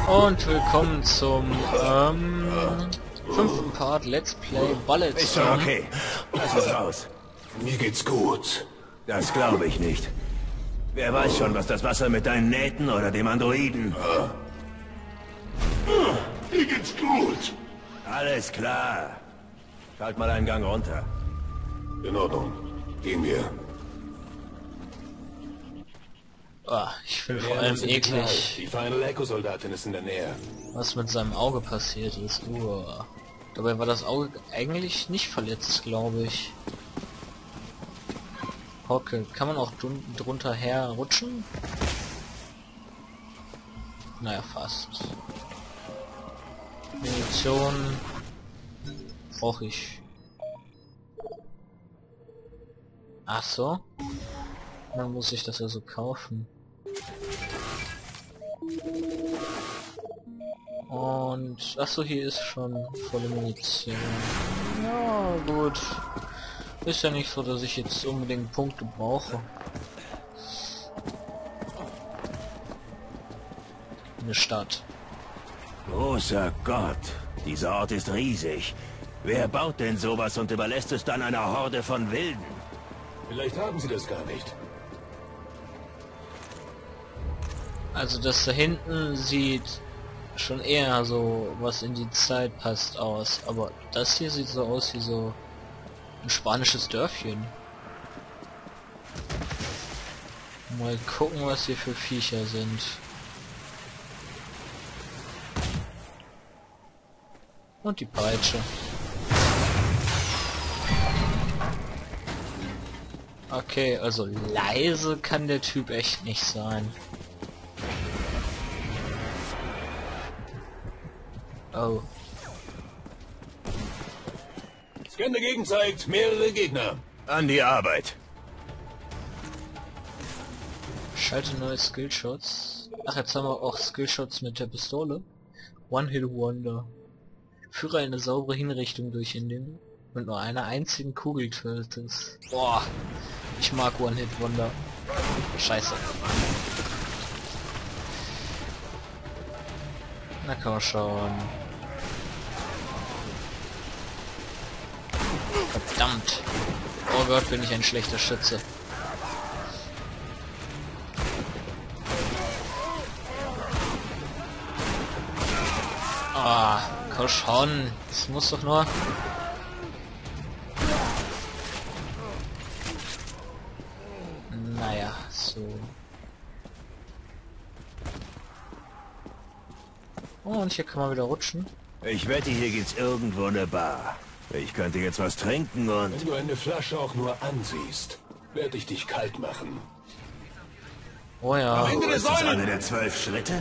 Und willkommen zum 5. Part Let's Play Bullets. Ist schon okay. Lass es raus. Mir geht's gut. Das glaube ich nicht. Wer weiß schon, was das Wasser mit deinen Nähten oder dem Androiden... Mir geht's gut. Alles klar. Schalt mal einen Gang runter. In Ordnung. Gehen wir. Ich finde vor allem eklig, Die Final Echo-Soldatin ist in der Nähe. was mit seinem Auge passiert ist. Dabei war das Auge eigentlich nicht verletzt, glaube ich. Okay, kann man auch drunter herrutschen? Naja, fast. Munition brauche ich. Ach so. Dann muss ich das ja so kaufen. Und ach so, hier ist schon volle Munition. Ja, gut. Ist ja nicht so, dass ich jetzt unbedingt Punkte brauche. Eine Stadt. Großer Gott. Dieser Ort ist riesig. Wer baut denn sowas und überlässt es dann einer Horde von Wilden? Vielleicht haben sie das gar nicht. Also das da hinten sieht schon eher so, was in die Zeit passt aus. Aber das hier sieht so aus wie so ein spanisches Dörfchen. Mal gucken, was hier für Viecher sind. Und die Peitsche. Okay, also leise kann der Typ echt nicht sein. Oh. Scan dagegen zeigt mehrere Gegner. An die Arbeit. Schalte neue Skillshots. Ach, jetzt haben wir auch Skillshots mit der Pistole. One-Hit-Wonder. Führe eine saubere Hinrichtung durch, indem du mit nur einer einzigen Kugel tötest. Boah, ich mag One-Hit-Wonder. Scheiße. Na komm schon. Verdammt. Oh Gott, bin ich ein schlechter Schütze. Ah, komm schon. Das muss doch nur... Naja, so. Oh, und hier kann man wieder rutschen. Ich wette, hier geht's irgendwo eine Bar. Ich könnte jetzt was trinken und... Wenn du eine Flasche auch nur ansiehst, werde ich dich kalt machen. Oh ja. Ist das eine der 12 Schritte?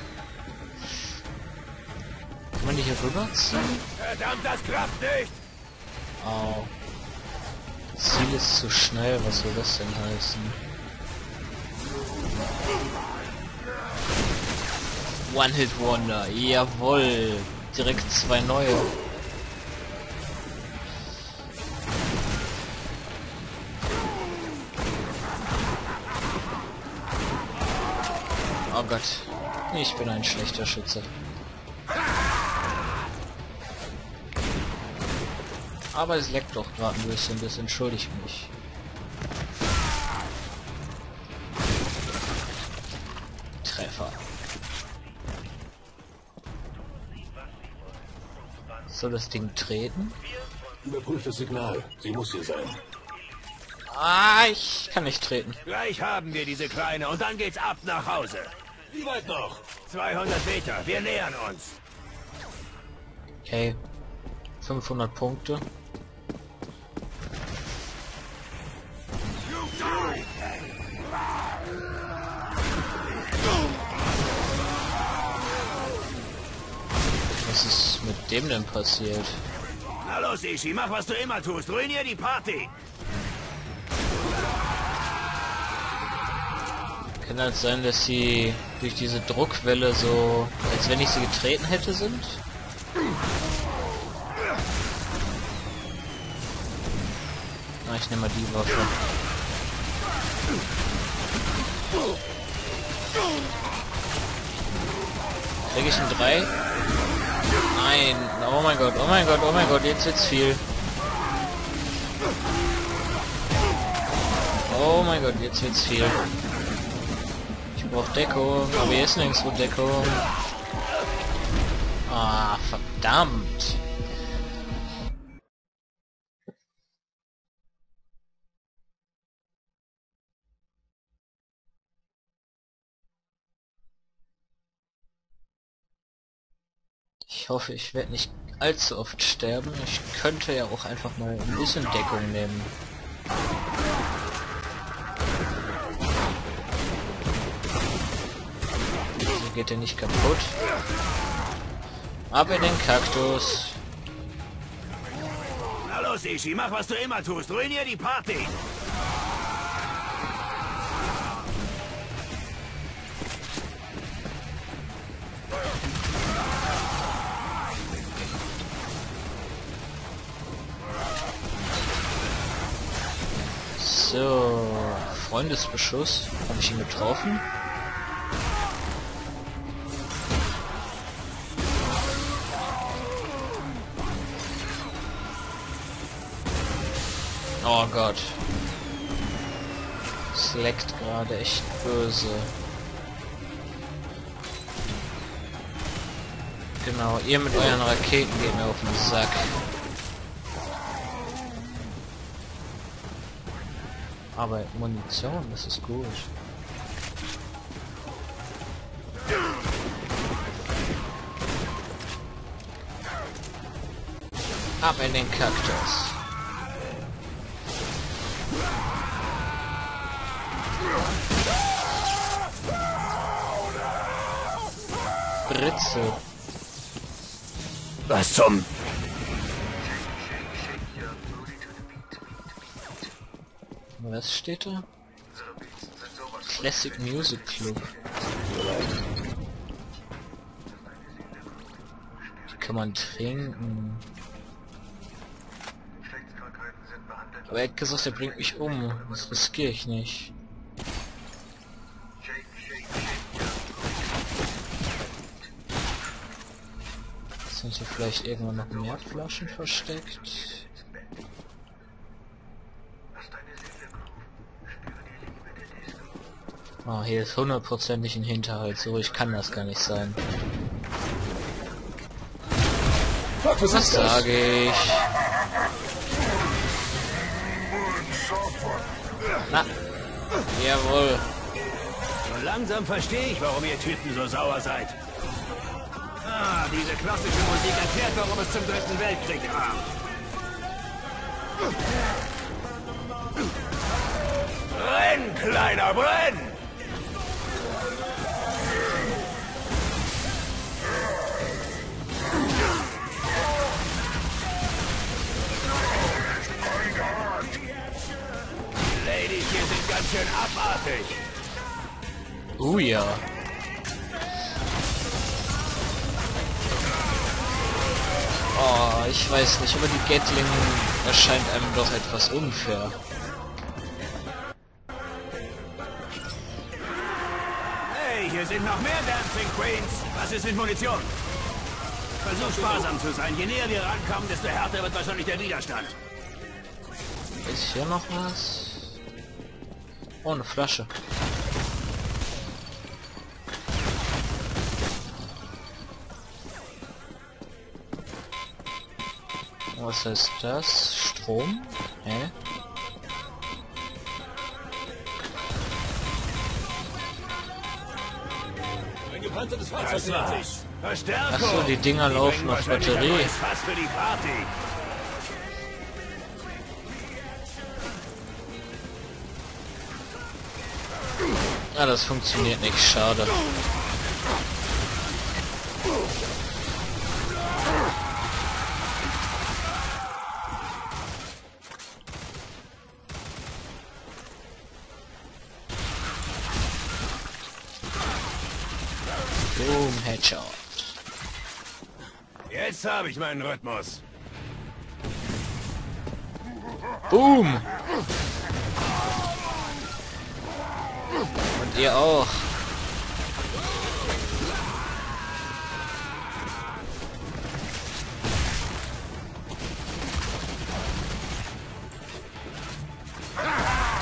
Kann man die hier rüberziehen? Verdammt, das klappt nicht! Au. Ziel ist zu schnell, was soll das denn heißen? One-Hit-Wonder, jawohl! Direkt 2 neue. Oh Gott, ich bin ein schlechter Schütze. Aber es leckt doch gerade ein bisschen, das entschuldigt mich. Treffer. Soll das Ding treten? Überprüf das Signal. Sie muss hier sein. Ah, ich kann nicht treten. Gleich haben wir diese Kleine und dann geht's ab nach Hause. Wie weit noch? 200 Meter, wir nähern uns. Okay. 500 Punkte. Was ist mit dem denn passiert? Na los, Ishi, mach was du immer tust. Ruinier die Party. Kann halt sein, dass sie durch diese Druckwelle so, als wenn ich sie getreten hätte, sind? Na, ich nehme mal die Waffe. Krieg ich einen 3? Nein. Oh mein Gott, oh mein Gott, oh mein Gott, jetzt wird's viel. Oh mein Gott, jetzt wird's viel. Ich brauche Deckung, aber hier ist nirgendwo Deckung. Ah, verdammt. Ich hoffe, ich werde nicht allzu oft sterben. Ich könnte ja auch einfach mal ein bisschen Deckung nehmen. So geht er nicht kaputt. Ab in den Kaktus. Na los, Ishi, mach was du immer tust. Ruinier die Party. So, Freundesbeschuss. Habe ich ihn getroffen? Oh Gott. Es leckt gerade echt böse. Genau, ihr mit euren Raketen geht mir auf den Sack. Aber Munition, das ist gut. Ab in den Kaktus. Britze. Was zum... Was steht da? Classic Music Club. Die kann man trinken. Aber er hat gesagt, er bringt mich um. Das riskiere ich nicht. Sind hier vielleicht irgendwo noch mehr Flaschen versteckt? Oh, hier ist hundertprozentig ein Hinterhalt, so ich kann das gar nicht sein. Was sage ich? Na, jawohl. So langsam verstehe ich, warum ihr Typen so sauer seid. Ah, diese klassische Musik erklärt, warum es zum Dritten Weltkrieg kam. Brenn, Kleiner, brenn! Ladies hier sind ganz schön abartig. Ja. Oh, ich weiß nicht, aber die Gatling erscheint einem doch etwas unfair. Hey, hier sind noch mehr Dancing Queens. Was ist mit Munition? Versuch sparsam zu sein. Je näher wir rankommen, desto härter wird wahrscheinlich der Widerstand. Ist hier noch was? Oh, eine Flasche. Was heißt das? Strom? Hä? Was war's? Verstärkung! Achso, die Dinger laufen auf Batterie. Fast für die Party. Ah, das funktioniert nicht, schade. Boom, Headshot. Jetzt habe ich meinen Rhythmus. Boom! Und ihr auch.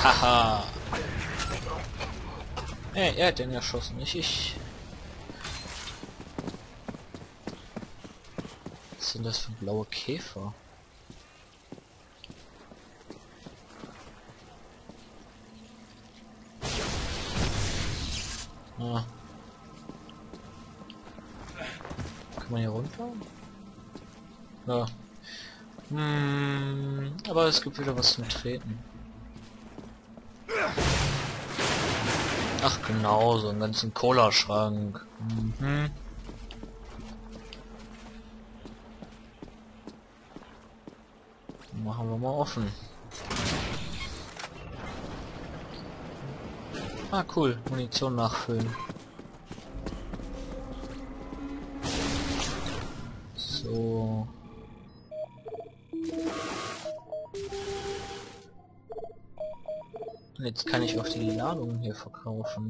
Haha. Hey, er hat den erschossen, nicht ich. Was sind das für blaue Käfer? Ah. Kann man hier runter? Ja. Aber es gibt wieder was zum Treten. Ach genau, so einen ganzen Cola-Schrank. Mhm. Machen wir mal offen. Ah cool, Munition nachfüllen. So. Und jetzt kann ich auch die Ladungen hier verkaufen.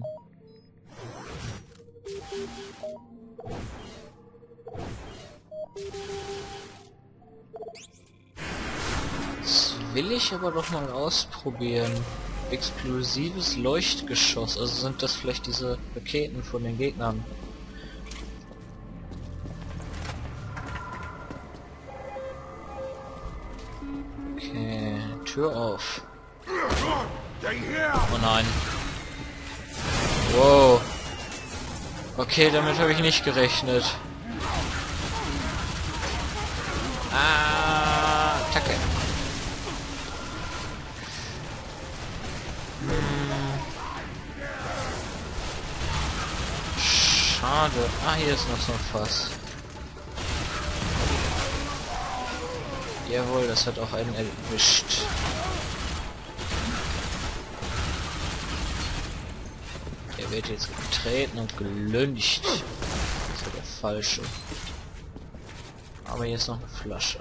Das will ich aber doch mal ausprobieren. Explosives Leuchtgeschoss. Also sind das vielleicht diese Raketen von den Gegnern? Okay, Tür auf. Oh nein. Wow. Okay, damit habe ich nicht gerechnet. Ah, Attacke. Schade. Ah, hier ist noch so ein Fass. Jawohl, das hat auch einen erwischt. Der wird jetzt getreten und gelüncht. Das ist ja der falsche. Aber hier ist noch eine Flasche.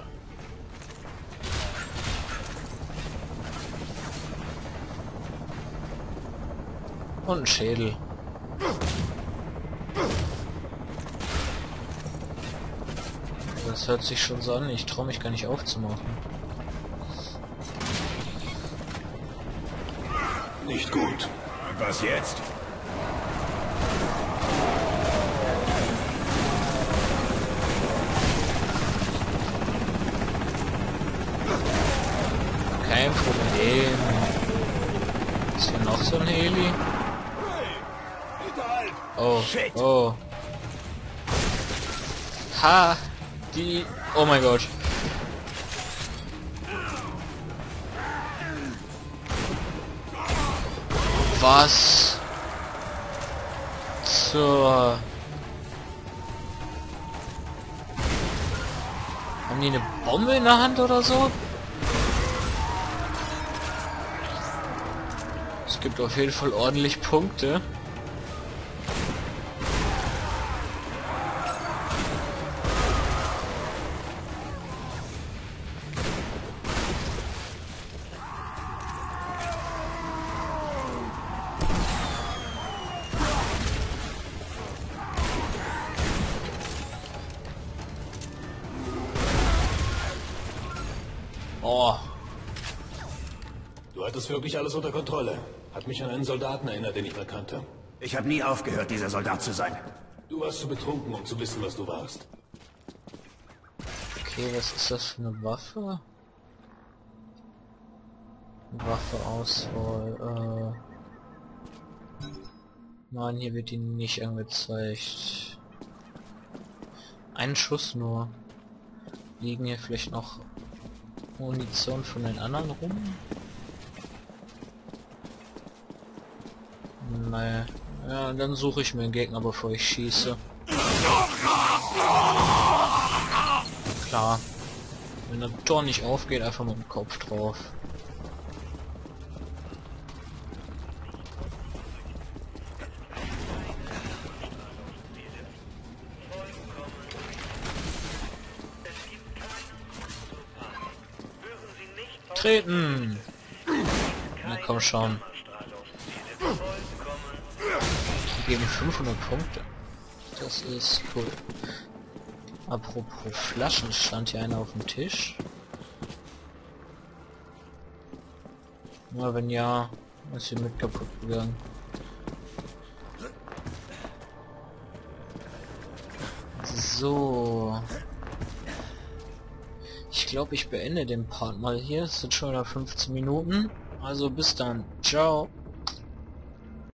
Und ein Schädel. Das hört sich schon so an, ich traue mich gar nicht aufzumachen. Nicht gut. Und was jetzt? Kein Problem. Ist hier noch so ein Heli? Oh, Shit. oh. Ha! Die... Oh mein Gott. Was? Zur... Haben die eine Bombe in der Hand oder so? Es gibt auf jeden Fall ordentlich Punkte. Oh. Du hattest wirklich alles unter Kontrolle. Hat mich an einen Soldaten erinnert, den ich mal kannte. Ich habe nie aufgehört, dieser Soldat zu sein. Du warst zu betrunken, um zu wissen, was du warst. Okay, was ist das für eine Waffe? Waffeauswahl, Nein, hier wird die nicht angezeigt. Ein Schuss nur. Liegen hier vielleicht noch Munition von den anderen rum? Nee. Ja, dann suche ich mir einen Gegner, bevor ich schieße. Klar. Wenn das Tor nicht aufgeht, einfach mit dem Kopf drauf. Treten! Na komm schon. Die geben 500 Punkte. Das ist cool. Apropos Flaschen, stand hier einer auf dem Tisch? Na, wenn ja, Ist hier mit kaputt gegangen. So. Ich glaube, ich beende den Part mal hier. Es sind schon wieder 15 Minuten. Also bis dann. Ciao.